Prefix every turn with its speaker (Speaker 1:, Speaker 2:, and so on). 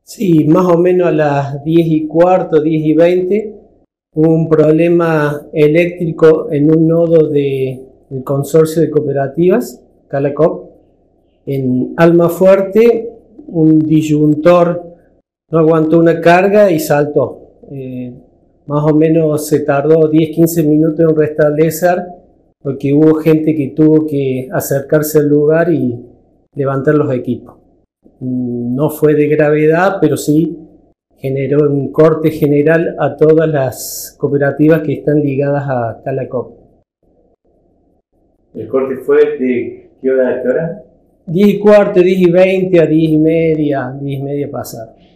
Speaker 1: Sí, más o menos a las 10:15, 10:20, hubo un problema eléctrico en un nodo del consorcio de cooperativas, Calacop, en Almafuerte. Un disyuntor no aguantó una carga y saltó. Más o menos se tardó 10-15 minutos en restablecer, porque hubo gente que tuvo que acercarse al lugar y levantar los equipos. No fue de gravedad, pero sí generó un corte general a todas las cooperativas que están ligadas a Calacop.
Speaker 2: ¿El corte fue de qué hora a qué hora?
Speaker 1: 10:15, 10:20 a 10:30, 10:30 pasar.